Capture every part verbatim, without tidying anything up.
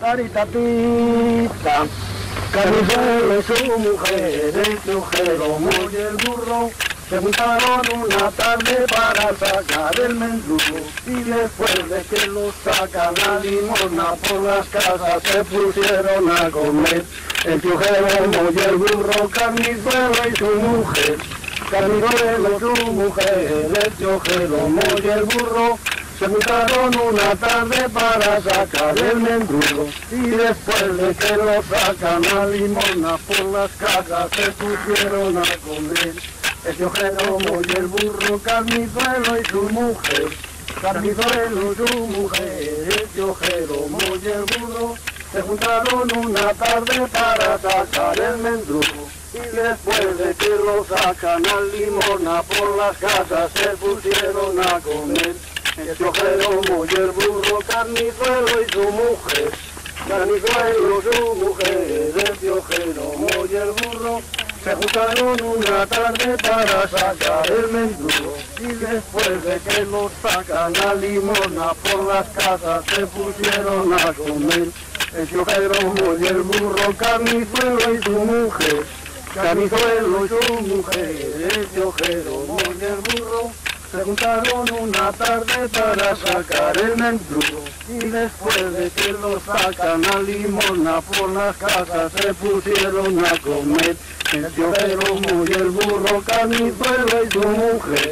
Caritatita, Carnicero y su mujer, el piojero muy el burro, se juntaron una tarde para sacar el mendrugo, y después de que lo sacan la limosna por las casas se pusieron a comer. El piojero muy el burro, Carnicero y su mujer, Carnicero y su mujer, el piojero muy el burro, se juntaron una tarde para sacar el mendrugo, y después de que lo sacan la limosna por las casas se pusieron a comer. El piojero y el burro, Carnicero y su mujer, Carnicero y su mujer, el piojero y el burro, se juntaron una tarde para sacar el mendrugo, y después de que lo sacan la limosna por las casas se pusieron a comer. El piojero y el burro, Carnicero y su mujer, Carnicero y su mujer, el piojero y el burro, se juntaron una tarde para sacar el mendrugo, y después de que lo sacan la limosna por las casas se pusieron a comer. El piojero y el burro, Carnicero y su mujer, Carnicero y su mujer, el piojero y el burro, se juntaron una tarde para sacar el mendrugo, y después de que lo sacan la limosna por las casas se pusieron a comer. El piojero y el burro, Carnicero y su mujer.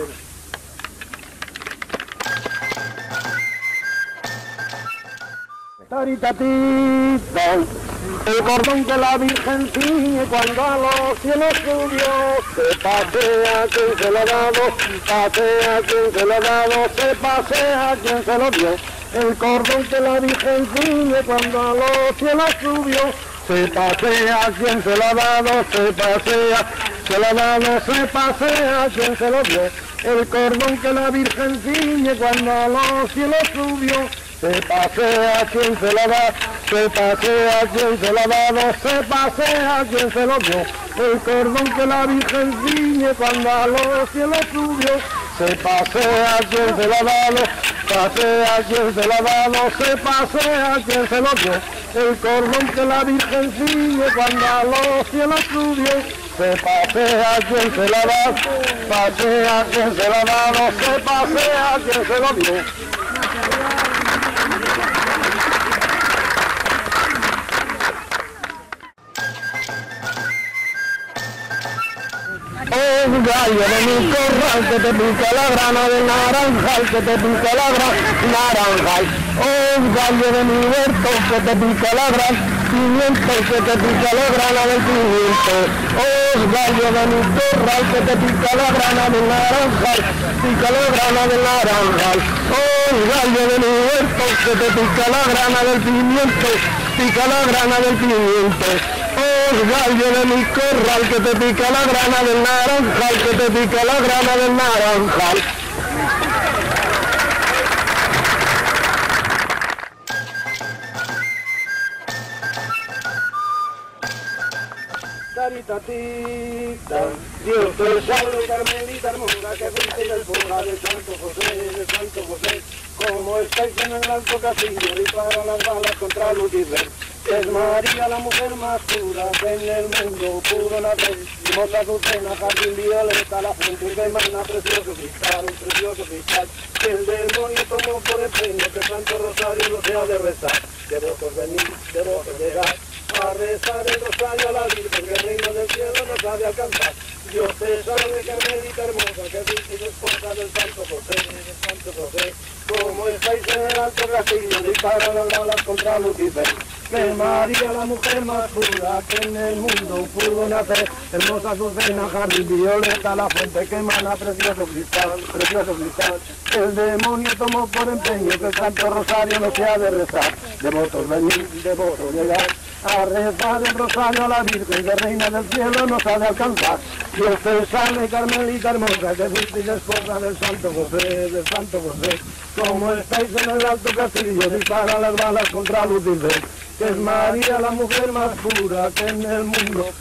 Taritatita, el cordón que la Virgen ciñe cuando a los cielos subió, se pasea quien se lo ha dado, pasea quien se lo ha dado, se pasea quien se lo dio. El cordón que la Virgen ciñe cuando a los cielos subió, se pasea quien se lo ha dado, se pasea, se lo ha dado, se pasea quien se lo dio. El cordón que la Virgen ciñe cuando a los cielos subió, se pasea quien se lo da, se pasea quien se lo ha dado, se pasea quien se lo dio. El cordón que la Virgen ciñe cuando a los cielos subió, se pasea quien se lo ha dado, pasea quien se lo ha dado, se pasea quien se lo dio. El cordón que la Virgen ciñe cuando a los cielos subió, se pasea quien se lo ha dado, pasea quien se lo ha dado, se pasea quien se lo dio. Oh, gallo de mi corral que te pica la grana de naranjal, que te pica la grana naranjal. Oh, gallo de mi huerto que te pica la grana pimiento, que te pica la grana del pimiento. Oh, gallo de mi corral que te pica la grana de naranjal, pica la grana de naranjal. Oh, gallo de mi huerto que te pica la grana del pimiento, pica la grana del pimiento. Oh, gallo de mi corral que te pica la grana del naranjal, que te pica la grana del naranjal. Caritatita, Dios te salve, Carmelita hermosa, que fuiste del purga de Santo José, de Santo José. Como estáis en el alto castillo, disparan las balas contra Lucifer. Es María la mujer más pura que en el mundo pudo nacer. Hermosa azucena, jardín violeta, la frente que emana precioso cristal, un precioso cristal. Que el demonio tomó por empeño que Santo Rosario no se ha de rezar. Devotos venid, devotos llegad a rezar el rosario a la Virgen, que el reino del cielo nos ha de alcanzar. Dios te salve, Carmelita hermosa, que fuiste esposa del Santo José, del Santo José. Como estáis en el alto castillo, disparan las balas contra Lucifer. Que María la mujer más pura que en el mundo pudo nacer. Hermosa azucena, jardín violeta, la fuente que emana precioso cristal, precioso cristal. El demonio tomó por empeño que el Santo Rosario no se ha de rezar. Devotos venid, devotos llegad a rezar el rosario a la Virgen, que reina del cielo nos ha de alcanzar. Dios te salve, Carmelita hermosa, que fuisteis esposa del Santo José, del Santo José. Como estáis en el alto castillo, disparan las balas contra Lucifer. Que es María la mujer más pura que en el mundo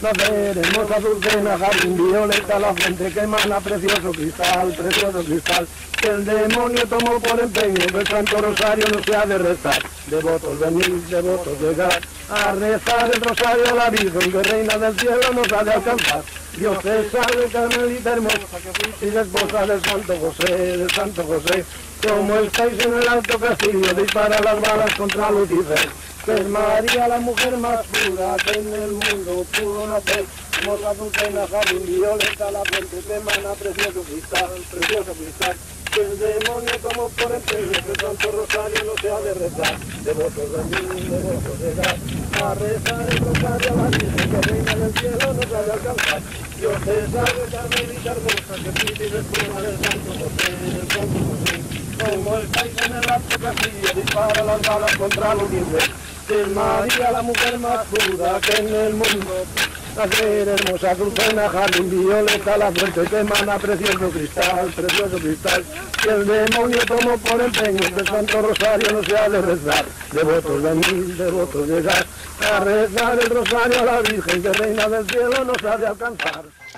nacer hermosa dulcena, jardín violeta, la fuente que emana precioso cristal, precioso cristal, que el demonio tomó por empeño, que el Santo Rosario no se ha de rezar, devotos venid, devotos llegar, a rezar el rosario a la Virgen, que reina del cielo nos ha de alcanzar. Dios te salve, Carmelita hermosa, y la esposa del Santo José, del Santo José, como estáis en el alto castillo, dispara las balas contra Lucifer, que es María la mujer más pura que en el mundo pudo nacer, hermosa dulcena, jardín violeta, la fuente que emana precioso cristal, precioso cristal, que el demonio tomó por empeño, que el Santo Rosario no se ha de rezar, devotos de mí, devotos de dar, a rezar el rosario a la Virgen, que reina del cielo nos ha de alcanzar. Dios te salve, Carmelita hermosa, que pides espuma del Santo José, del Santo José, como estáis en el alto castillo, dispara las balas contra los dientes, que es María la mujer más pura que en el mundo. Nacer hermosa dulcena, jardín violeta, la fuente que emana precioso cristal, precioso cristal, que el demonio tomó por empeño, que el Santo Rosario no se ha de rezar, devotos de mil, devotos llegar, a rezar el rosario a la Virgen, que reina del cielo nos ha de alcanzar.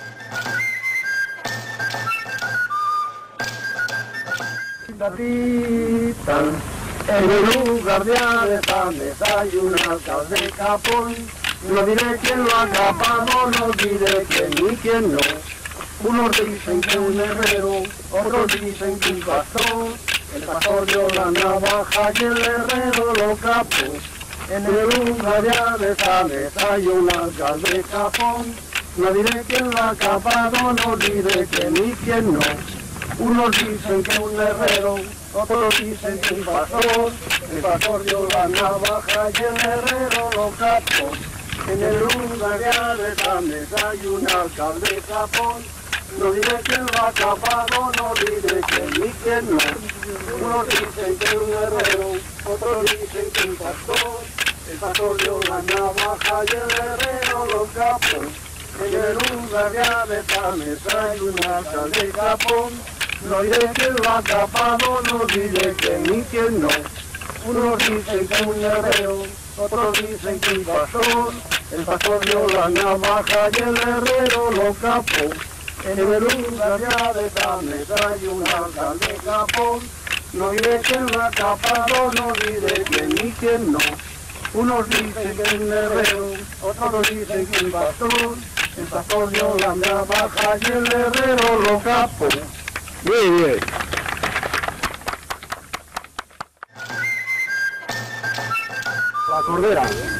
En el lugar de esta mesa hay un alcalde de capón, no diré quién lo ha acapado, no diré quién ni quién no. Unos dicen que un herrero, otros dicen que un pastor, el pastor dio la navaja y el herrero lo capó. En el lugar de esta mesa hay un alcalde de capón, no diré quién lo ha acapado, no diré quién ni quién no. Unos dicen que un herrero, otros dicen que un pastor, el pastor dio la navaja y el herrero lo capó. En el lugar de esta mesa hay un alcalde de capón, no diré quién lo ha capado, no diré quién ni quién no. Unos dicen que un herrero, otros dicen que un pastor, el pastor dio la navaja y el herrero lo capó. En el lugar de esta mesa hay un alcalde de capón, no diré quién lo ha capado, no diré quién ni quién no. Unos dicen que un herrero, otros dicen que un pastor, el pastor dio la navaja y el herrero lo capó. En el lugar de esta mesa hay un alcalde de capón, no diré quién lo ha capado, no diré quién ni quién no. Unos dicen que un herrero, otros dicen que un pastor, el pastor dio la navaja y el herrero lo capó. Muy bien. La cordera.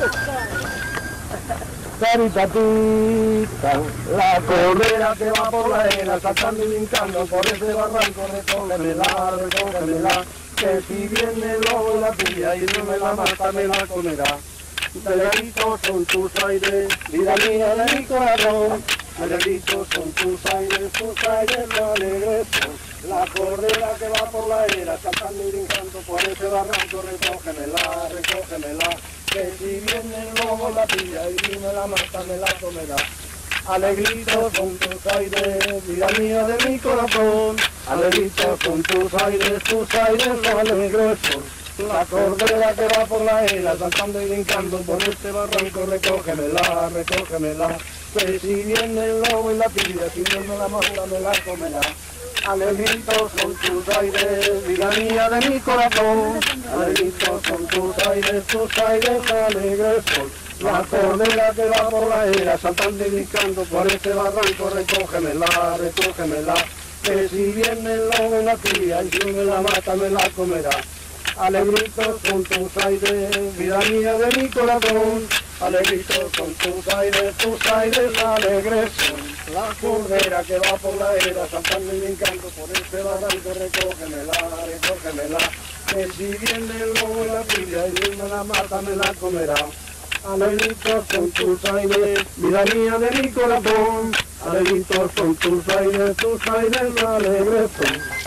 Caritatita, la cordera que va por la era, saltando y brincando por ese barranco, recógemela, recógemela, que si viene el lobo la tuya y no me la mata, me la comerá. Negritos son tus aires, vida mía de mi corazón, negritos son tus aires, tus aires alegres son. La cordera que va por la era, saltando y brincando por ese barranco, recógemela, recógemela, que si viene el lobo la pilla y si me la mata me la comerá. Alegritos son tus aires, vida mía de mi corazón, alegritos son tus aires, tus aires alegres son. La cordera que va por la era, saltando y brincando por este barranco, recógemela, recógemela, que si viene el lobo y la pilla, si no me la mata me la comerá. Alegritos son tus aires, vida mía de mi corazón, alegritos son tus aires, tus aires alegres son. La cordera que va por la era, saltando y brincando por este barranco, recógemela, recógemela, que si viene el lobo y la pilla, y si me la mata me la comerá. Alegritos son tus aires, vida mía de mi corazón, alegritos son tus aires, tus aires alegres son. La cordera que va por la era, saltando y brincando por este barranco, recógemela, recógemela, que si viene el lobo y la pilla, y si me la mata me la comerá. Alegritos son tus aires, vida mía de mi corazón, alegritos son tus aires, tus aires alegres son.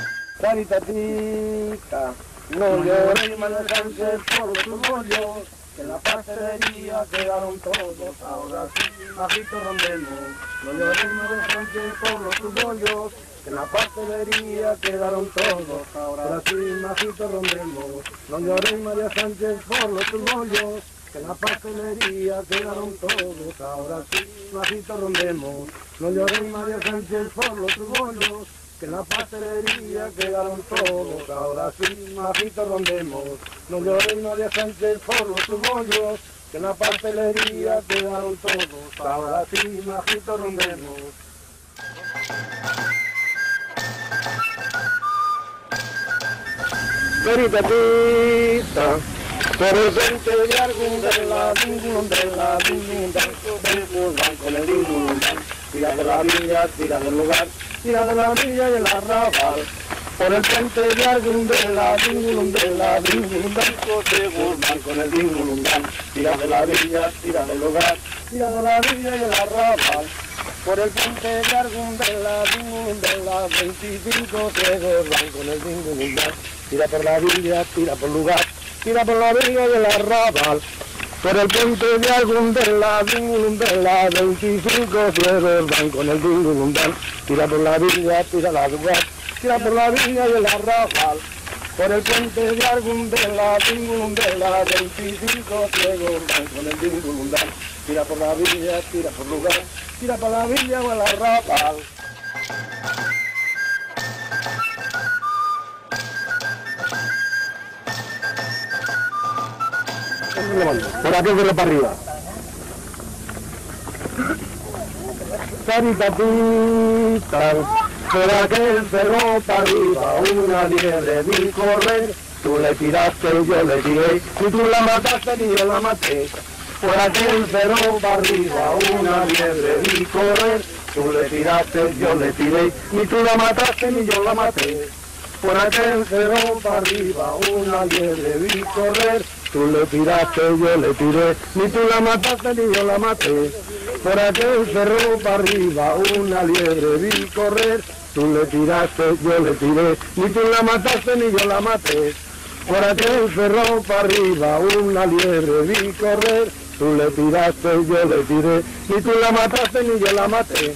Caritatita, no llores, no descanses por tus rollos, que en la pastelería quedaron todos, ahora sí, majito rondemos, no llores María Sánchez por los tus bollos, que en la pastelería quedaron todos, ahora sí, majito rondemos, no llores María Sánchez por los tus bollos, que en la pastelería quedaron todos, ahora sí, majito rondemos, no llores María Sánchez por los tus bollos, que en la pastelería quedaron todos, ahora sí, majito rondemos, no llores María Sánchez por los tus bollos, que en la pastelería quedaron todos, ahora sí, majito rondemos. Peritatita, por el frente de algún de la dingún de la dingún del banco de dingún, tira de la villa, tira del lugar, tira de la villa y el arrabal, por el frente de algún de la dingún de la dingún del banco de dingún, tira de la villa, tira del lugar, tira de la villa y el arrabal, por el frente de algún de la dingún de la veinticinco ciegos van con el dingún, tira por la villa, tira por lugar, tira por la villa y el arrabal, por el puente de algún de la dingún de la veinticinco ciegos van con el dingún, tira por la villa, tira la lugar, tira por la villa y el arrabal, por el puente de algún de la dingún de la veinticinco ciegos van con el dingún, tira por la villa, tira por lugar, tira por la villa o el arrabal. Por aquí de para arriba. Caritatita, por aquel cerro para arriba, una liebre vi correr, tú le tiraste y yo le tiré, y tú la mataste y yo la maté. Por aquel cerro para arriba, una liebre vi correr, tú le tiraste, yo le tiré, ni tú la mataste ni yo la maté. Por aquel cerro para arriba, una liebre vi correr, tú le tiraste, yo le tiré, ni tú la mataste ni yo la maté. Por aquel cerro para arriba, una liebre vi correr, tú le tiraste, yo le tiré, ni tú la mataste ni yo la maté. Por aquel cerro para arriba, una liebre vi correr, tú le tiraste, yo le tiré, ni tú la mataste ni yo la maté.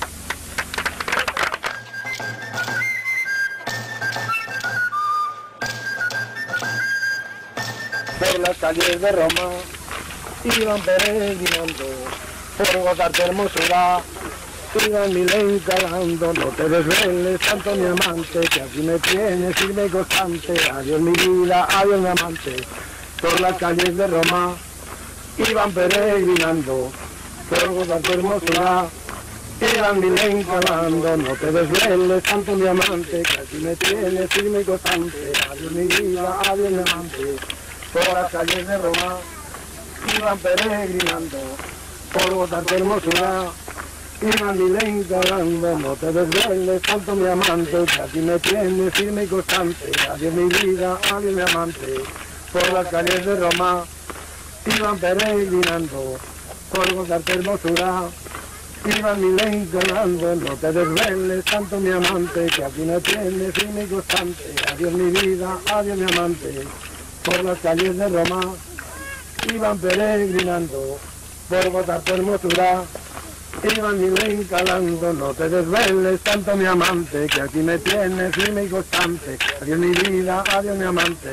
Por las calles de Roma iban peregrinando, por gozarte hermosura iban milen calando. No te desveles tanto mi amante, que aquí me tienes firme y constante. Adiós mi vida, adiós mi amante. Por las calles de Roma iban peregrinando, por gozarte hermosura iban milen calando. No te desveles tanto mi amante, que aquí me tienes firme y constante. Adiós mi vida, adiós mi amante. Por las calles de Roma iban peregrinando, por gozarte hermosura iban milen calando. No te desveles tanto mi amante, que aquí me tienes firme y constante. Adiós mi vida, adiós mi amante. Por las calles de Roma iban peregrinando, por gozarte hermosura iban milen calando. No te desveles tanto mi amante, que aquí me tienes firme y constante. Adiós mi vida, adiós mi amante. Por las calles de Roma iban peregrinando, por gozarte hermosura iban milen calando. No te desveles tanto mi amante, que aquí me tienes firme y constante. Adiós mi vida, adiós mi amante.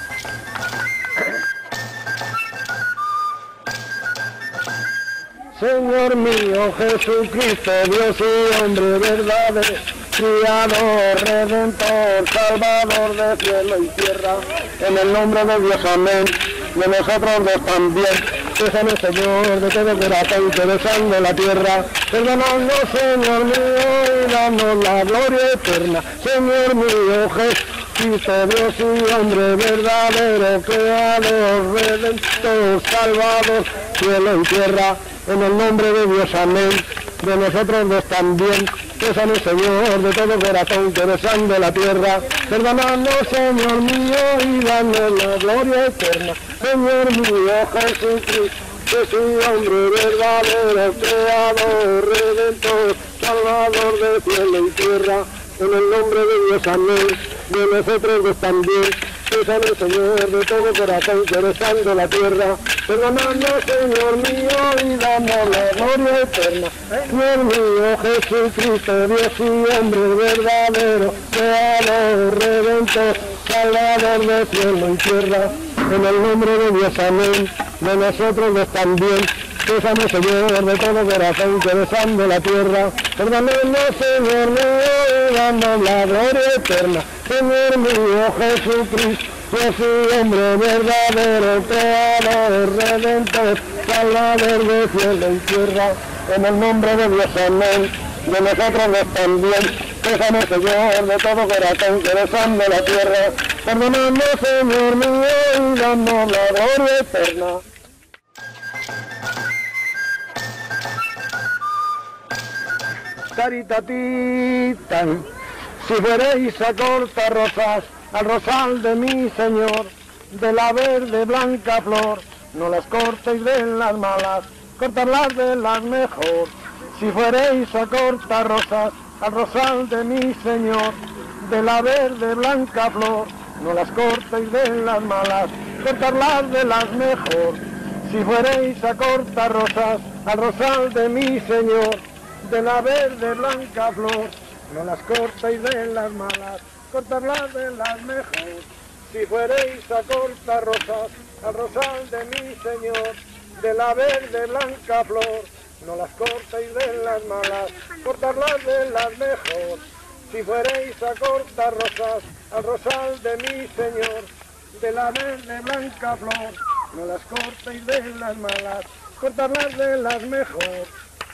Señor mío Jesucristo, Dios y hombre verdadero, Criador, Redentor, Salvador de cielo y tierra, en el nombre de Dios, amén, de nosotros dos también, pésame Señor de todo corazón que besan de la tierra, perdonando Señor mío y danos la gloria eterna, Señor mío Jesucristo, Dios y hombre verdadero, Creador, Redentor, Salvador, cielo y tierra, en el nombre de Dios, amén, de nosotros dos también, pésame Señor de todo corazón que besan de la tierra, perdonando Señor mío y danos la gloria eterna, Señor mío Jesucristo, Jesús hombre verdadero, Creador, Redentor, Salvador de cielo y tierra, en el nombre de Dios, amén, de nosotros dos también, Pésame, Señor, de todo corazón, que eres santo la tierra. Perdónanos, Señor mío, y danos la gloria eterna. Señor mío, Jesucristo, Dios y hombre verdadero, Creador, Redentor, Salvador de cielo y tierra. En el nombre de Dios, amén, de nosotros los también. Pésame, Señor, de todo corazón, que eres santo la tierra. Perdónanos, Señor mío, y danos la gloria eterna. Señor mío, Jesucristo, Dios y hombre verdadero, Creador, Redentor, Salvador de cielo y tierra. En el nombre de Dios, amén, de nosotros los también. Pésame, Señor, de todo corazón, que eres santo la tierra. Perdónanos, Señor mío, y danos la gloria eterna. Caritatita, si fuereis a cortar rosas al rosal de mi Señor, de la verde blanca flor, no las cortéis de las malas, cortarlas de las mejor. Si fuereis a cortar rosas al rosal de mi Señor, de la verde blanca flor, no las cortéis de las malas, cortarlas de las mejor. Si fuereis a cortar rosas al rosal de mi Señor, de la verde blanca flor, no las cortéis de las malas, cortarlas de las mejor. Si fuereis a cortar rosas al rosal de mi Señor, de la verde blanca flor, no las cortéis de las malas, cortarlas de las mejor. Si fuereis a cortar rosas al rosal de mi Señor, de la verde blanca flor, no las cortéis de las malas, cortarlas de las mejor.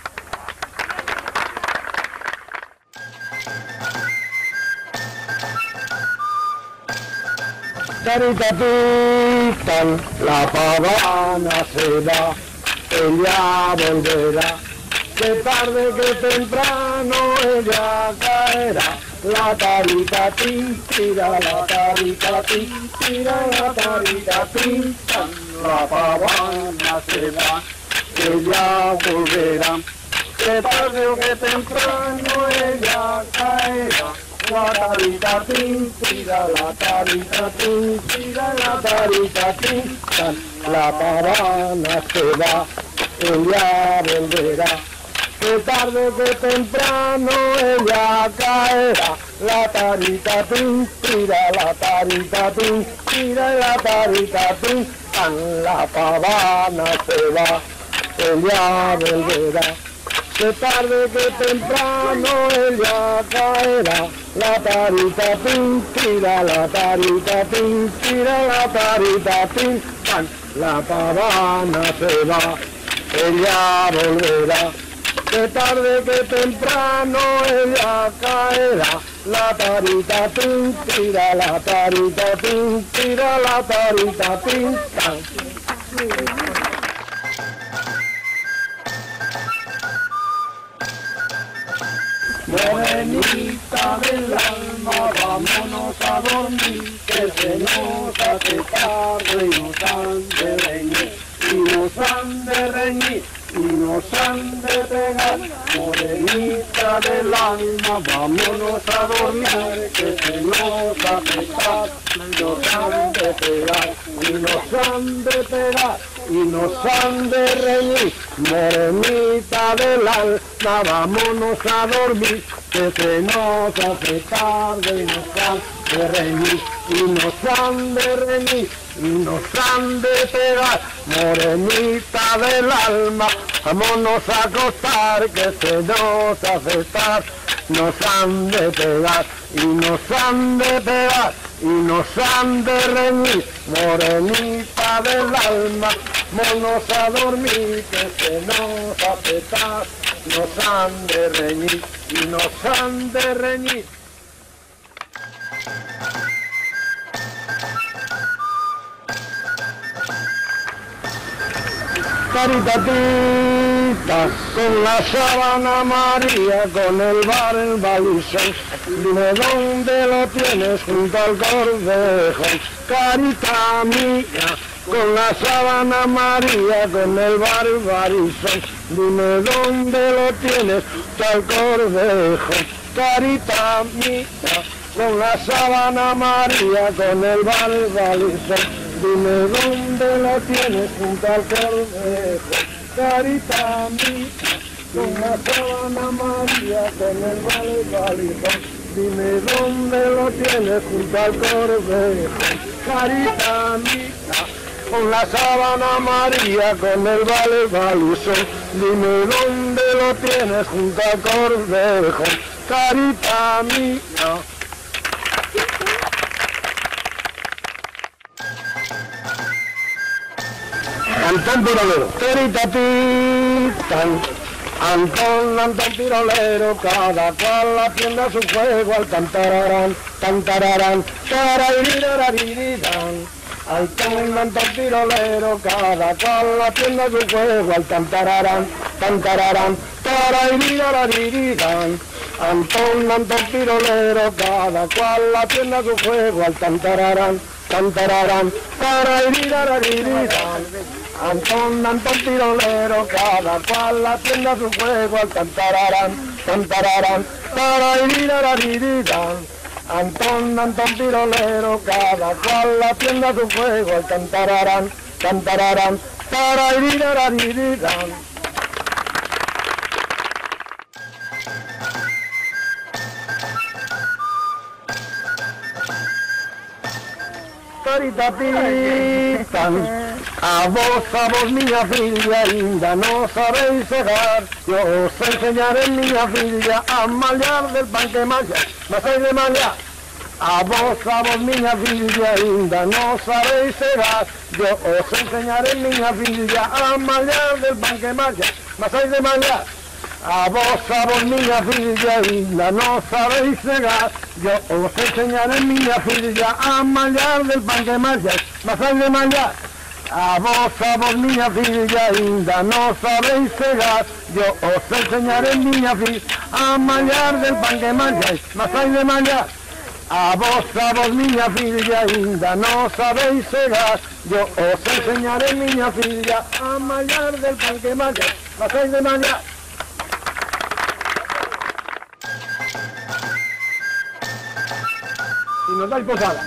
Caritatita, la pavana se va, ella volverá, que tarde que temprano ella caerá. La tarita tin, tira la tarita tin, tira la tarita tin, la pavana se va, ella volverá, que tarde que temprano ella caerá. La tarita tin, tira la tarita tin, tira la tarita tin, la pavana se va, ella volverá, que tarde que temprano ella caerá. La tarita tin, tira la tarita tin, tira la tarita tin, la pavana se va, ella volverá, que tarde que temprano ella caerá. La tarita tin, tira la tarita tin, tira la tarita tin, la pavana se va, ella volverá, que tarde que temprano ella caerá. La tarita tin, tira la tarita tin, tira la tarita tin, morenita del alma, vámonos a dormir, que se nos hace tarde y nos han de reñir, y nos han de reñir, y nos han de pegar. Morenita del alma, vámonos a dormir, que se nos hace tarde y nos han de pegar, y nos han de pegar, y nos han de reñir. Morenita del alma, vámonos a dormir, que se nos hace tarde y nos han de reñir, y nos han de reñir, y nos han de pegar. Morenita del alma, vámonos a acostar, que se nos hace tarde, nos han de pegar, y nos han de pegar, y nos han de reñir. Morenita del alma, vámonos a dormir, que se nos hace tarde, nos han de reñir, y nos han de reñir. Caritatitas, con la sábana María, con el bar el balizón, dime dónde lo tienes junto al cordejón. Carita mía, con la sábana María, con el bar el balizón, dime dónde lo tienes junto al cordejón. Carita mía, Con la sabana María, con el vale balizón, dime dónde la tienes junto al cordejo, carita mía. Con la sabana María, con el vale balizón, dime dónde lo tienes junto al cordejo, carita mía. Con la sabana María, con el vale balizón, dime dónde lo tienes junto al cordejo, carita mía. Antón Tirolero, carita tan, Antón, Antón Tirolero, cada cual atienda su juego al tantararán, tantararán, tarariririraririrán. Antón, Antón Tirolero, cada cual atienda su juego al tantararán, tantararán, tarariririraririrán. Antón, Antón Tirolero, cada cual atienda su juego al tantararán, tantararán, tarariririraririrán. Antón, Antón Tirolero, cada cual atienda su juego al tantararán, tantararán, tarariririraririrán. Antón, Antón Tirolero, cada cual atienda su juego al tantararán, tantararán, tarariririraririrán. Carita pitan, a vos, a vos, miña filla, ainda no sabéis cegar. Yo os enseñaré, miña filla, a mallar del pan que malla, mas hay de mallar. A vos, a vos, miña filla, ainda no sabéis cegar. Yo os enseñaré, miña filla, a mallar del pan que malla, mas hay de mallar. A vos, a vos, miña filla, ainda no sabéis cegar. Yo os enseñaré, miña filla, a mallar del pan que malla, mas hay de mallar. A vos, a vos, miña filla, ainda no sabéis cegar. Yo os enseñaré, miña filla, a mallar del pan que malláis, mas hay de mallar. A vos, a vos, miña filla, ainda no sabéis cegar. Yo os enseñaré, miña filla, a mallar del pan que malláis, mas hay de mallar. Y nos dais posada.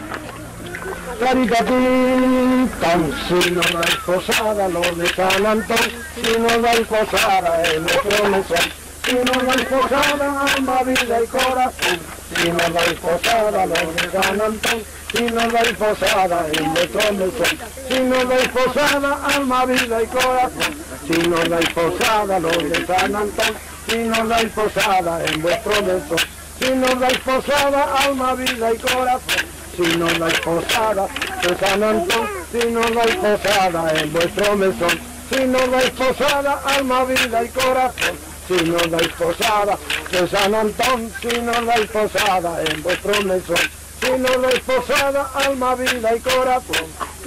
Claricatín, si nos dais posada los de San Antón, si nos dais posada en nuestro mesón, si nos dais posada alma, vida y corazón, si nos dais posada los de San Antón, si nos dais posada en nuestro mesón, si nos dais posada alma, vida y corazón, si nos dais posada los de San Antón, si nos dais posada en vuestro mesón, si nos dais posada alma, vida y corazón, si nos dais posada de San Antón, si nos dais posada en vuestro mesón, si nos dais posada alma, vida y corazón, si nos dais posada de San Antón, si nos dais posada en vuestro mesón, si nos dais posada alma, vida y corazón.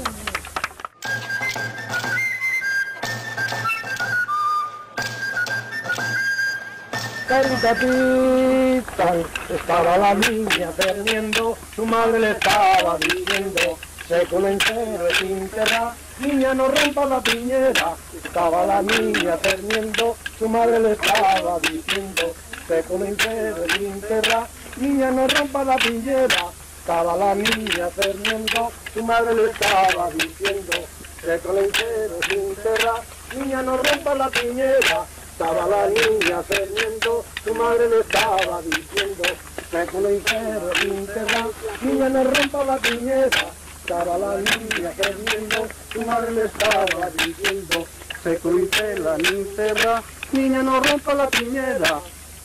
Caritita, estaba la niña cerniendo, su madre le estaba diciendo, século entero es enterrar, niña no rompa la piñera. Estaba la niña cerniendo, su madre le estaba diciendo, século entero es enterrar, niña no rompa la piñera. Estaba la niña cerniendo, su madre le estaba diciendo, século entero es enterrar, niña no rompa la piñera. Estaba la niña cerniendo, su madre le estaba diciendo, século entero enterrar, niña no rompa la piñera. Estaba la niña cerniendo, su madre le estaba diciendo, século entero enterrar, niña no rompa la piñera.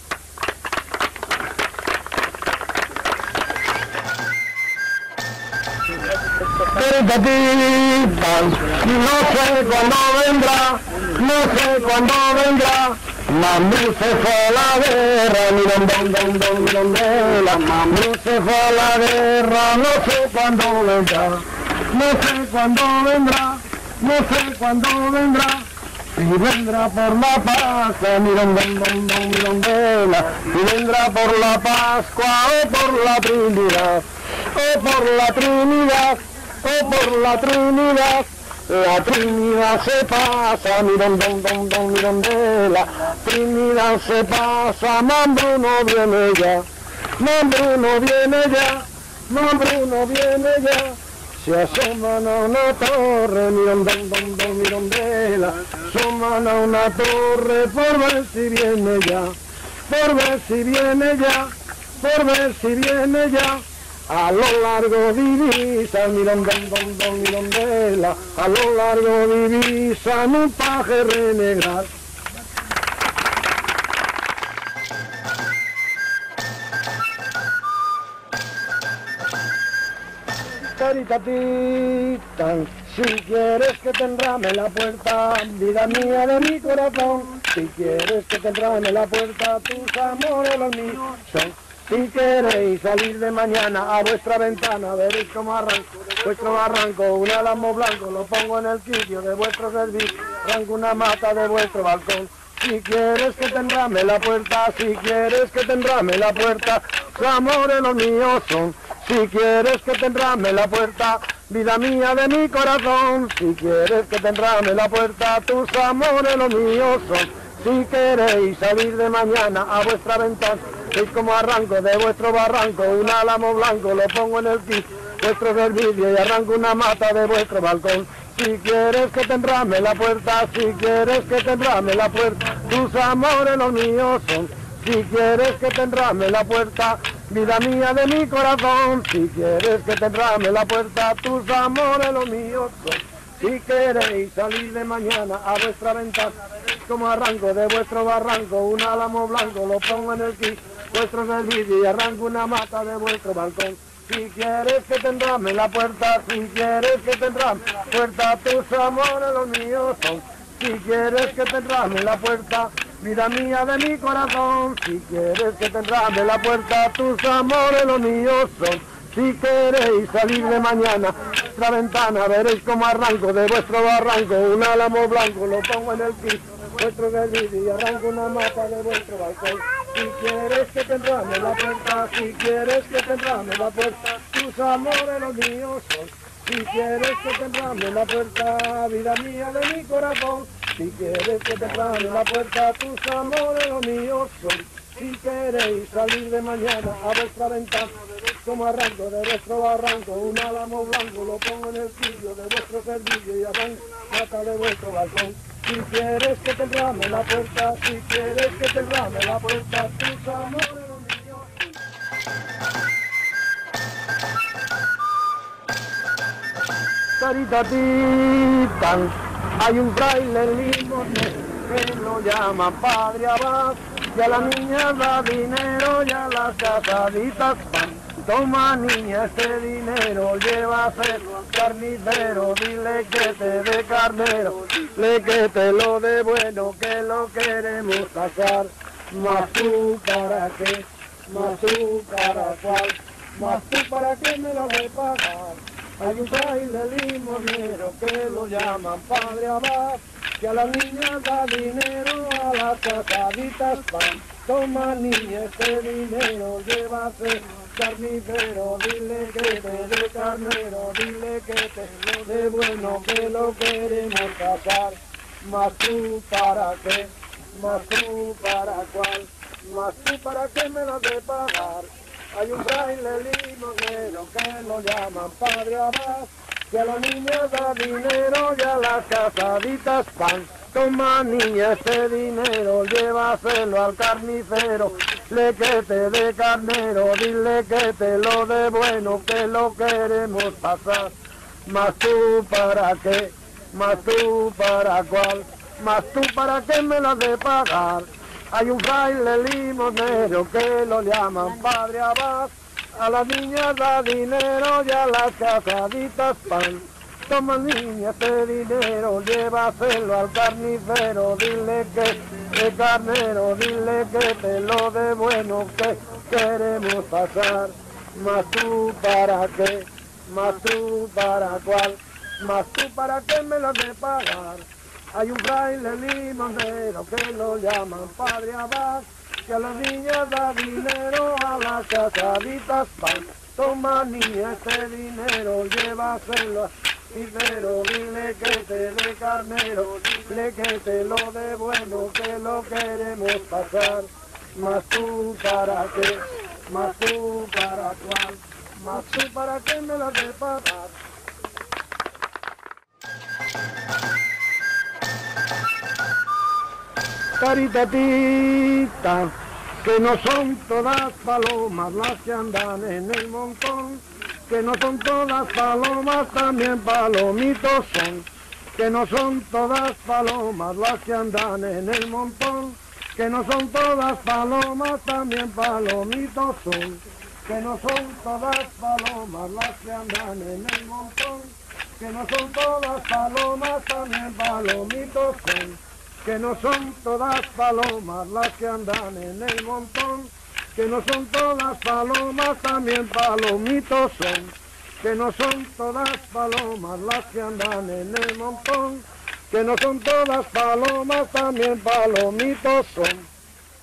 No sé cuándo vendrá, no sé cuándo vendrá, mami se fue a la guerra, mi don don don don don de la mami se fue a la guerra, no sé cuándo vendrá, no sé cuándo vendrá, no sé cuándo vendrá, si vendrá por la Pascua, mi don don don don mi don de la, si vendrá por la Pascua o por la Trinidad, o por la Trinidad, o por la Trinidad. La Trinidad se pasa, mi don don don don mi don de la Trinidad se pasa, mando no viene ya. Don Bruno viene ya, Don Bruno viene ya. Se asoman a una torre, mirón, don, don, don, mirondela. Asoman a una torre por ver si viene ya, por ver si viene ya, por ver si viene ya. A lo largo divisan, mirón, don, don, don, mirondela. A lo largo divisan un paje renegar. Caritatitan, si quieres que te enrame la puerta, vida mía de mi corazón, si quieres que te enrame la puerta, tus amores los míos son. Si queréis salir de mañana a vuestra ventana, veréis cómo arranco vuestro barranco, un álamo blanco, lo pongo en el sitio de vuestro servicio, arranco una mata de vuestro balcón. Si quieres que te enrame la puerta, si quieres que te enrame la puerta, tus amores los míos son. Si quieres que te enrame la puerta, vida mía de mi corazón, si quieres que te enrame la puerta, tus amores los míos son. Si queréis salir de mañana a vuestra ventana, veis como arranco de vuestro barranco, un álamo blanco, lo pongo en el kit, vuestro servicio y arranco una mata de vuestro balcón. Si quieres que te enrame la puerta, si quieres que te enrame la puerta, tus amores los míos son. Si quieres que te enrame la puerta, vida mía de mi corazón, si quieres que te enrame la puerta, tus amores los míos son. Si queréis salir de mañana a vuestra ventana, como arranco de vuestro barranco, un álamo blanco, lo pongo en el kit, vuestro servicio y arranco una mata de vuestro balcón. Si quieres que te enrame la puerta, si quieres que te enrame la puerta, tus amores los míos son. Si quieres que te enrame la puerta, vida mía de mi corazón, si quieres que te enrame la puerta, tus amores los míos son. Si queréis salir de mañana a vuestra ventana, veréis como arranco de vuestro barranco, un álamo blanco, lo pongo en el kit, vuestro servicio y arranco una mata de vuestro balcón. Si quieres que te enrame la puerta, si quieres que te enrame la puerta, tus amores los míos son. Si quieres que te enrame la puerta, vida mía de mi corazón, si quieres que te enrame la puerta, tus amores los míos son. Si queréis salir de mañana a vuestra ventana, como arranco de vuestro barranco, un álamo blanco, lo pongo en el sitio de vuestro servicio y arranco mata de vuestro balcón. Si quieres que te enrame la puerta, si quieres que te enrame la puerta, tus amores los míos. Caritatitan, hay un fraile limonero que lo llama Padre Abad, y a la niña da dinero y a las casaditas pan. Toma niña este dinero, llévaselo al carnicero, dile que te dé carnero, dile que te lo dé bueno, que lo queremos casar. Mas tú para qué, mas tú para cuál, mas tú para qué me lo voy a pagar. Hay un fraile limonero que lo llaman Padre Abad, que a la niña da dinero, a las casaditas pan. Toma niña este dinero, llévase carnicero, dile que te dé carnero, dile que te lo dé bueno, que lo queremos casar. Mas tú para qué, mas tú para cuál, mas tú para qué me lo de pagar. Hay un fraile limonero que lo llaman Padre Abad, que a la niña da dinero y a las casaditas pan. Toma niña este dinero, llévaselo al carnicero, dile que te dé carnero, dile que te lo dé bueno, que lo queremos pasar. Mas tú para qué, mas tú para cuál, mas tú para qué me lo de pagar. Hay un fraile limonero que lo llaman Padre Abad, a la niña da dinero y a las casaditas pan. Toma niña este dinero, llévaselo al carnicero, dile que de carnero, dile que te lo dé bueno, que queremos pasar. Mas tú para qué, mas tú para cuál, mas tú para qué me lo de pagar. Hay un fraile limonero que lo llaman Padre Abad, que a las niñas da dinero, a las casaditas pan. Toma niña este dinero, llévaselo al carnicero, dile que te dé carnero, dile que te lo dé bueno, que lo queremos pasar. Mas tú para qué, Mas tú para cuál, mas tú para qué me las de pagar. Caritatita, que no son todas palomas las que andan en el montón, que no son todas palomas, también palomitos son, que no son todas palomas las que andan en el montón, que no son todas palomas, también palomitos son, que no son todas palomas las que andan en el montón, que no son todas palomas, también palomitos son, que no son todas palomas las que andan en el montón, que no son todas palomas, también palomitos son, que no son todas palomas las que andan en el montón, que no son todas palomas, también palomitos son.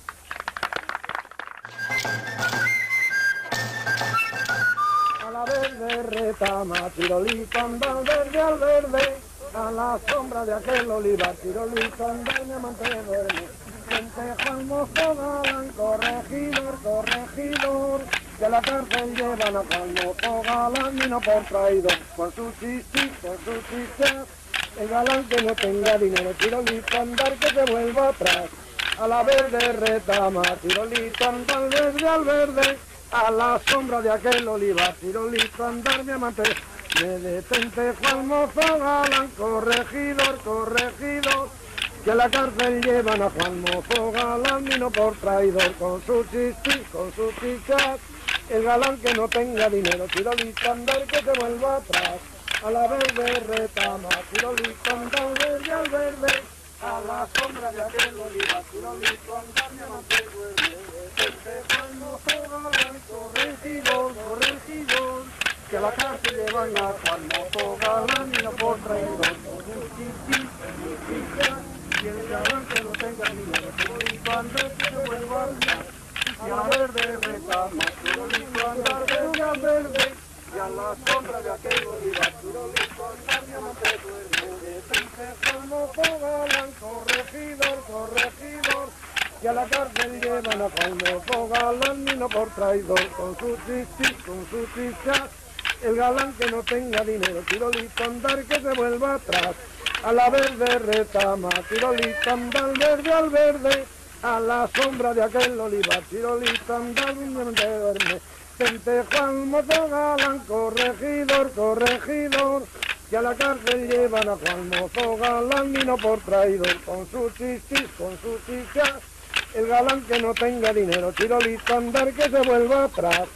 A la verde retama, tirolito anda verde al verde, a la sombra de aquel olivar, tirolito anda en amante duerme. Centejo al mozo galán, corregidor, corregidor, que a la cárcel llevan a Juan mozo galán y no por traidor. Con su chichi, con su chicha, el galán que no tenga dinero, tirolito andar que se vuelva atrás. A la verde retama, tirolito anda al verde al verde, a la sombra de aquel olivar, tirolito andar mi amante. Me detente Juan mozo galán, corregidor, corregidor, que a la cárcel llevan a Juan mozo galán y no por traidor. Con su chichi, con su chicha, el galán que no tenga dinero, tirolito andar que se vuelva atrás. A la verde retama, tirolito andar verde al verde, a la sombra de aquel olivar, tirolito andar mi amante duerme. Detente Juan mozo galán, corregidor, corregidor, que a la cárcel llevan a Juan mozo galán y no por traidor. Con su chichi, con su chicha, y el galán que no tenga dinero, tirolito andar que se vuelva atrás. Y a la verde retama, tirolito andar verde al verde, y a la sombra de aquel olivar, tirolito andar mi amante duerme. Detente Juan mozo galán, corregidor, corregidor, que a la cárcel llevan a Juan mozo galán y no por traidor. Con su chichi, con su chicha, el galán que no tenga dinero, tirolito andar que se vuelva atrás. A la verde retama, tirolito andar verde al verde, a la sombra de aquel olivar, tirolito andar donde duerme. Gente Juan mozo galán, corregidor, corregidor, que a la cárcel llevan a Juan mozo galán y no por traidor. Con su chichis, con su chicha, el galán que no tenga dinero, tirolito andar que se vuelva atrás.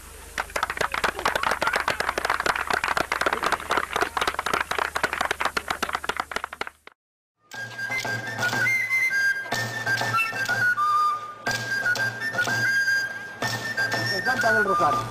Santa del Rosario.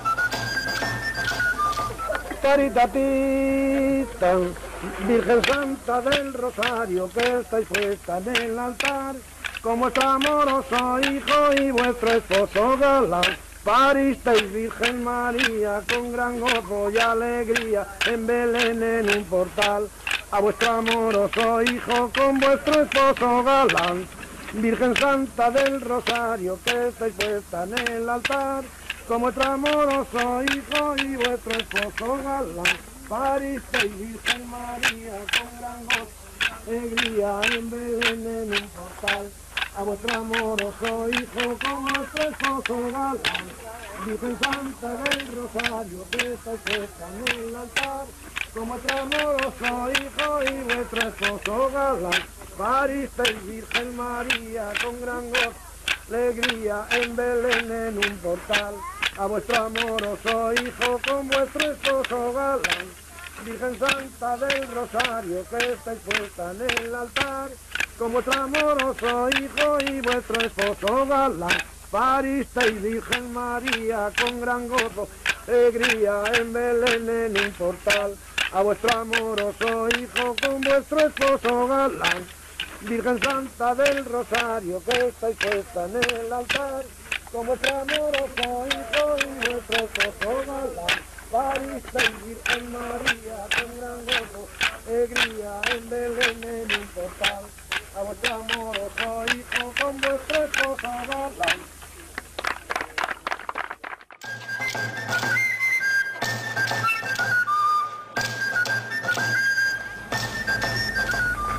Caritatita, Virgen Santa del Rosario, que estáis puesta en el altar, con vuestro amoroso hijo y vuestro esposo galán. Paristeis Virgen María con gran gozo y alegría en Belén en un portal, a vuestro amoroso hijo con vuestro esposo galán. Virgen Santa del Rosario, que estáis puesta en el altar, con vuestro amoroso hijo y vuestro esposo galán. Paristeis Virgen María con gran gozo, alegría en Belén en un portal, a vuestro amoroso hijo con vuestro esposo galán. Virgen Santa del Rosario, que estáis puesta en el altar, con vuestro amoroso hijo y vuestro esposo galán. Paristeis Virgen María con gran gozo, alegría en Belén en un portal, a vuestro amoroso hijo con vuestro esposo galán. Virgen Santa del Rosario, que estáis puesta en el altar, con vuestro amoroso hijo y vuestro esposo galán. Paristeis Virgen María con gran gozo, alegría en Belén en un portal, a vuestro amoroso hijo con vuestro esposo galán. Virgen Santa del Rosario, que estáis puesta en el altar, con vuestro amoroso hijo y vuestro esposo galán. Paristeis Virgen María con gran gozo, alegría en Belén en un portal, a vuestro amoroso hijo con vuestro esposo galán.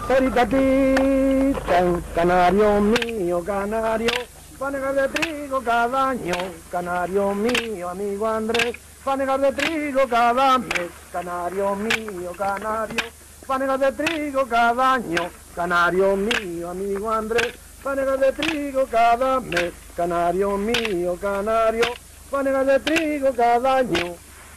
Taritatita, canario mío, canario, fanegas de trigo cada año, canario mío, amigo Andrés, fanegas de trigo cada mes, canario mío, canario, fanegas de trigo cada año, canario mío, amigo Andrés, fanegas de trigo cada mes, canario mío, canario, fanegas de trigo cada año.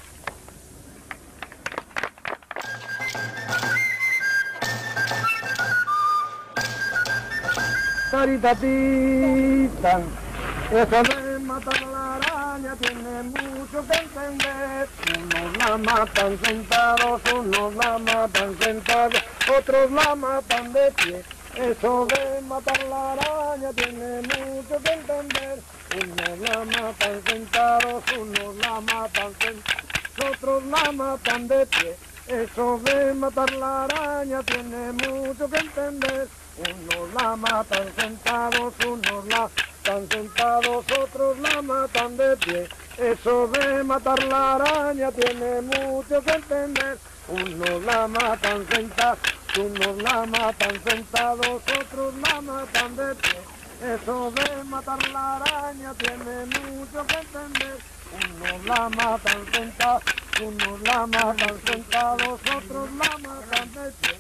Taritatita, eso de matar a la araña tiene mucho que entender. Unos la matan sentados, unos la matan sentados, otros la matan de pie. Eso de matar a la araña tiene mucho que entender. Unos la matan sentados, unos la matan sentados, otros la matan de pie. Eso de matar la araña tiene mucho que entender. Unos la matan sentados, unos la matan sentados, otros la matan de pie. Eso de matar la araña tiene mucho que entender. Unos la matan sentados, unos la matan sentados, otros la matan de pie. Eso de matar la araña tiene mucho que entender. Unos la matan sentados, unos la matan sentados, otros la matan de pie.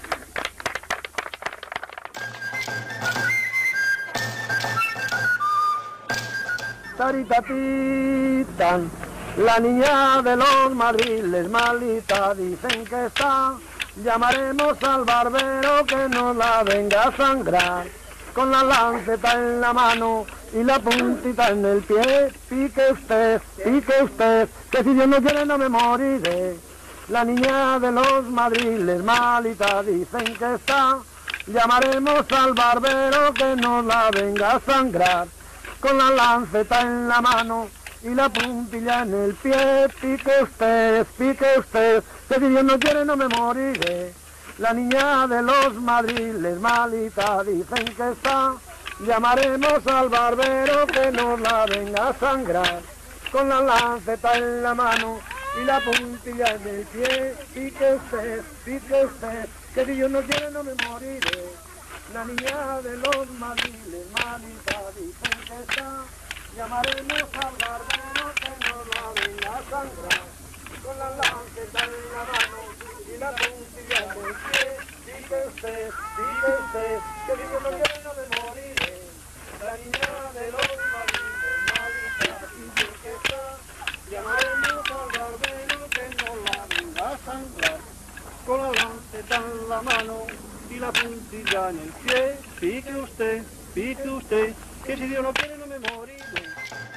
Taritatita, la niña de los madriles malita dicen que está. Llamaremos al barbero que nos la venga a sangrar. Con la lanceta en la mano y la puntita en el pie. Pique usted, pique usted, que si Dios no quiere no me moriré. La niña de los madriles malita dicen que está. Llamaremos al barbero que nos la venga a sangrar. Con la lanceta en la mano y la puntilla en el pie. Pique usted, pique usted, que si Dios no quiere no me moriré. La niña de los madriles malita dicen que está. Llamaremos al barbero que nos la venga a sangrar. Con la lanceta en la mano y la puntilla en el pie. Pique usted, pique usted, que si Dios no quiere no me moriré. La niña de los madriles malita dicen que está. Llamaremos al barbero que nos la venga a sangrar. Con la lanceta en la mano y la puntilla en el pie. Dice usted, dice usted, que si Dios no quiere no me moriré. La niña de los madriles malita dicen que está. Llamaremos al barbero que nos la venga a sangrar. Con la lanceta en la mano y la puntilla en el pie. Pique usted, pique usted, que si Dios no quiere no me moriré.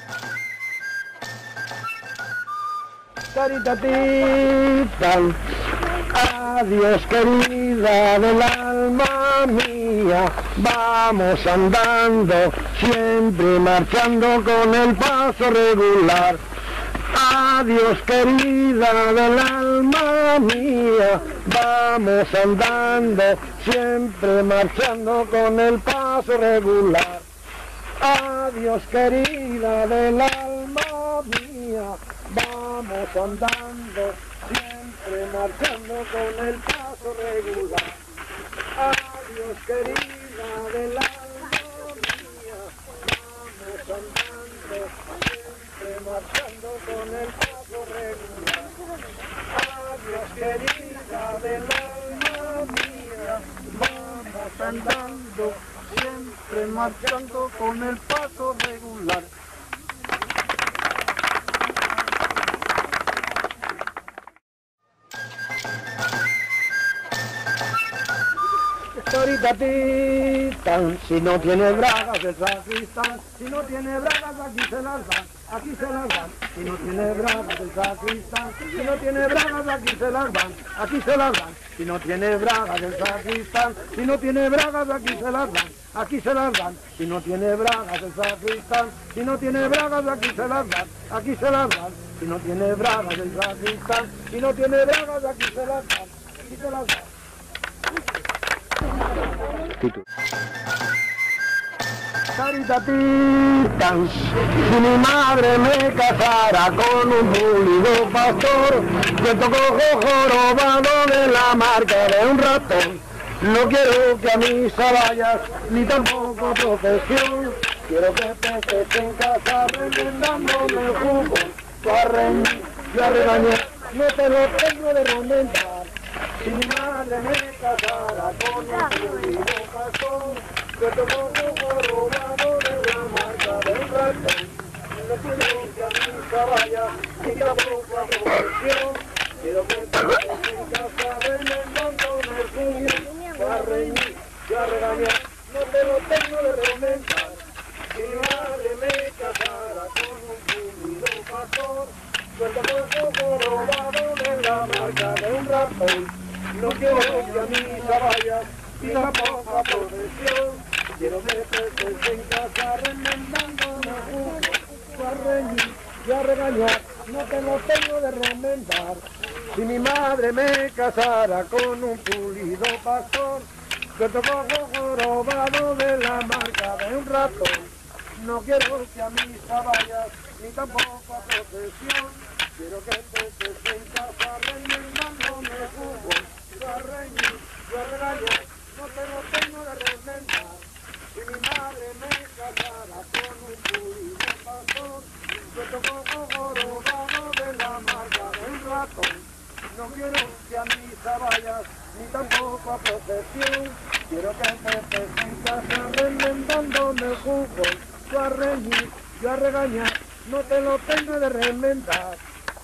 Taritatita, adiós querida del alma mía, vamos andando, siempre marchando con el paso regular. Adiós querida del alma mía, vamos andando, siempre marchando con el paso regular. Adiós querida del alma mía, vamos andando, siempre marchando con el paso regular. Adiós querida del alma mía, vamos andando, siempre marchando con el paso regular. Adiós querida del alma mía, vamos andando, siempre marchando con el paso regular. Taritatita, si no tiene bragas el sacristán, si no tiene bragas aquí se las dan, aquí se las dan. Si no tiene bragas el sacristán, si no tiene bragas aquí se las dan, aquí se las dan. Si no tiene bragas el sacristán, si no tiene bragas aquí se las dan, aquí se las dan. Si no tiene bragas el sacristán, si no tiene bragas aquí se las dan, aquí se las dan. Si no tiene bragas el sacristán, si no tiene bragas aquí se las dan, aquí se las dan. Taritatita, si mi madre me casara con un pulido pastor, yo toco jorobado de la marca de un ratón. No quiero que a misa vayas, ni tampoco a procesión. Quiero que te estés en casa remendándome el jugo. Tú a reñir, yo a regañar, no te lo tengo de reventar. Si mi madre me casara con un pulido pastor, yo te pongo robado de la marca del ratón. No quiero que a misa vayas, ni tampoco a procesión. Quiero que te estés en casa remendándome el jugo. Yo a reñir, yo a regañar, no te lo tengo de reventar. Si mi madre me casara con un pulido pastor, yo te pongo robado de la marca de un ratón. No quiero que a misa vayas, ni tampoco a procesión. Quiero que te estés en casa remendando el jugo. Yo a reñir, yo a regañar, no te lo tengo de remendar. Si mi madre me casara con un pulido pastor, yo te pongo jorobado de la marca de un ratón. No quiero que a misa vayas, ni tampoco a procesión. Quiero que te estés en casa remendándome el jugo. Yo a reñir, yo a regañar, no te lo tengo de remendar. Si mi madre me casara con un pulido pastor, yo te pongo jorobado de la marca de un ratón. No quiero que a misa vayas, ni tampoco a procesión. Quiero que te estés en casa remendándome el jugo. Yo a reñir, yo a regañar, no te lo tengo de remendar.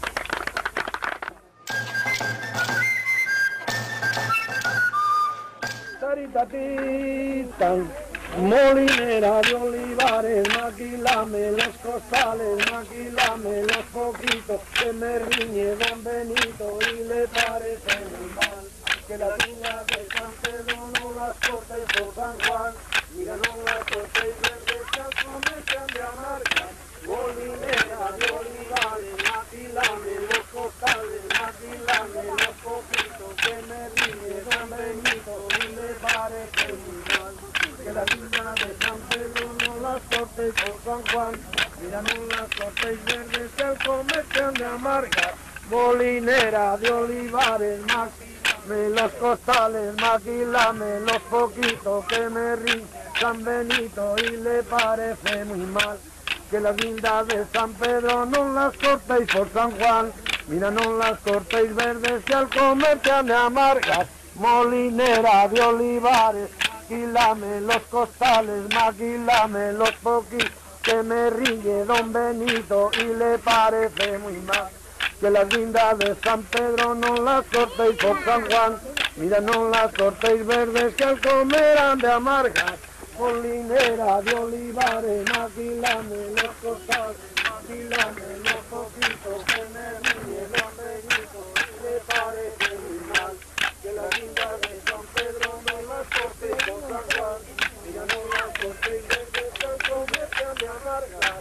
Taritatitan, molinera de olivares, maquilame los costales, maquilame los poquitos, que me riñe don Benito y le parece muy mal que la niña de San Pedro no las corte por San Juan. Mira, no las corte y verde que al comercian de amarga. Molinera de olivares, maquilame los costales, maquilame los poquitos, que me riñe don Benito y le parece muy mal que la niña de San Pedro no las cortéis por San Juan. Mira, no las cortéis verdes que al comercian de amarga. Molinera de olivares, maquilame los costales, maquilame los poquitos, que me ríen San Benito y le parece muy mal que las guindas de San Pedro no las cortéis por San Juan. Mira, no las cortéis verdes que al comercian de amargas. Molinera de olivares, maquilame los costales, maquilame los poquitos, que me riñe don Benito y le parece muy mal que las guindas de San Pedro no las cortéis por San Juan. Mira, no las cortéis verdes que al comer han de amargas. Molinera de olivares, maquilame los costales, maquilame los poquitos, que me riñe don Benito y le parece muy mal que las guindas de San Pedro no las cortéis por San Juan. Mira, no las cortéis verdes que al comer han de amargas.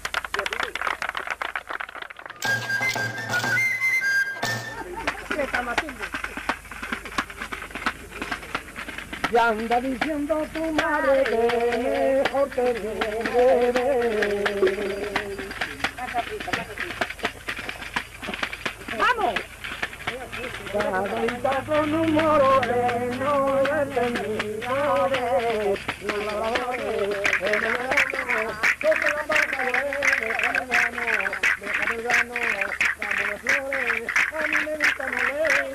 Ya anda diciendo tu madre que mejor te bebe. ¡Vamos! Cadita con un moro que no he entendido de a mí me gusta moler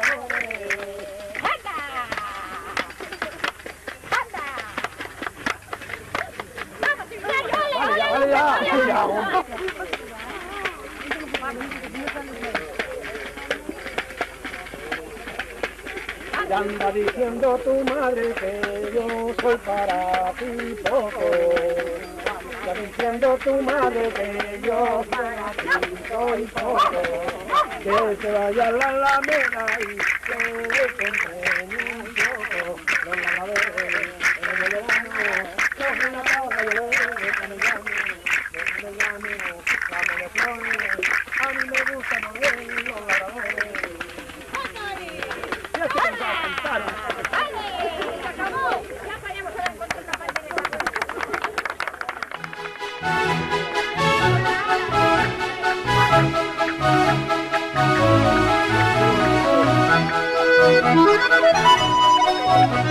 ya anda diciendo tu madre que yo soy para ti poco. Ya diciendo tu madre que yo para ti soy poco. Que se vaya a la alameda y que se enseñe un poco. No la lavera, en el verano, coge una paja y le que me llame, que me llame, llame de flores. A mí me gusta mover, no la lavera. Ya se empezó a cantar. ¡Se acabó! Ya fallamos a la contraparte de Thank you.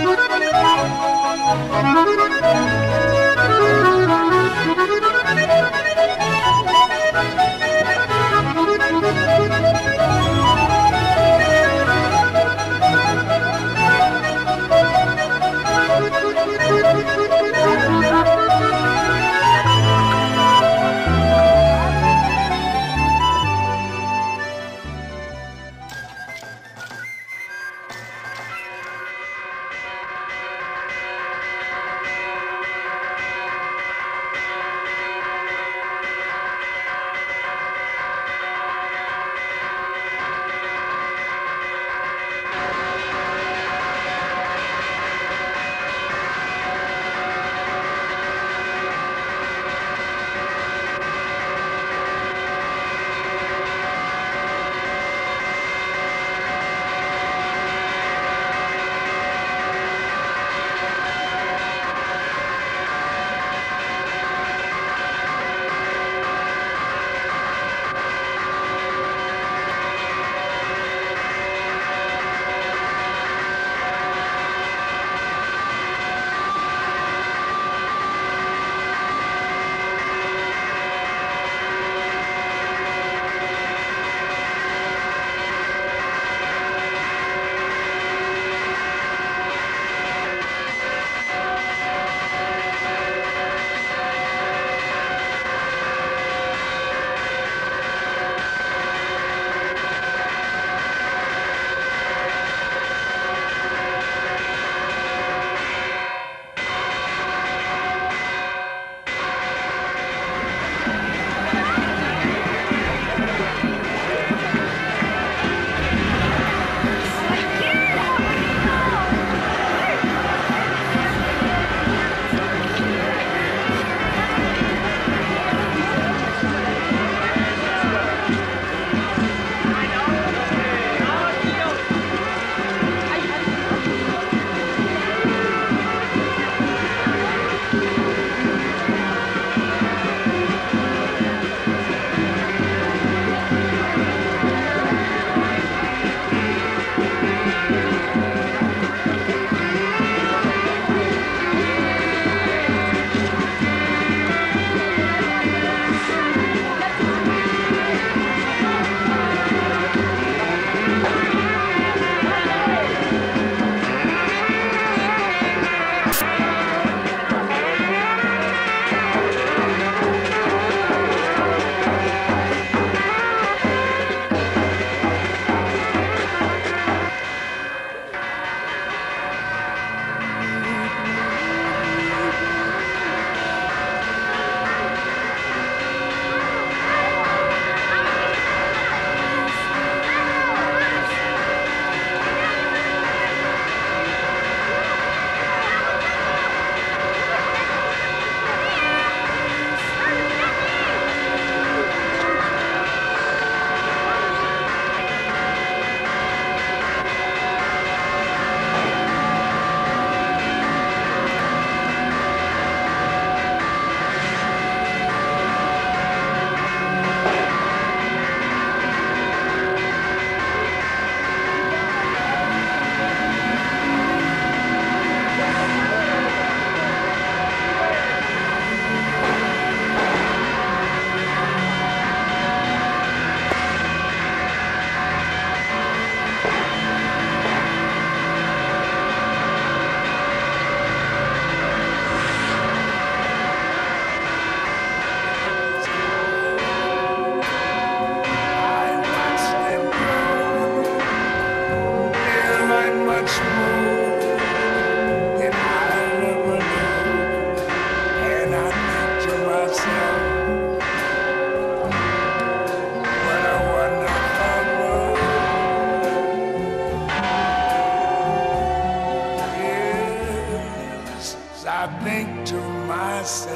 I think to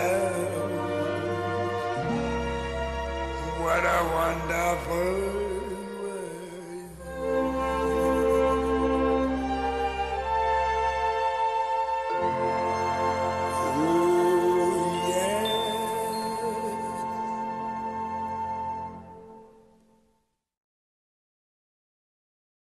myself, what a wonderful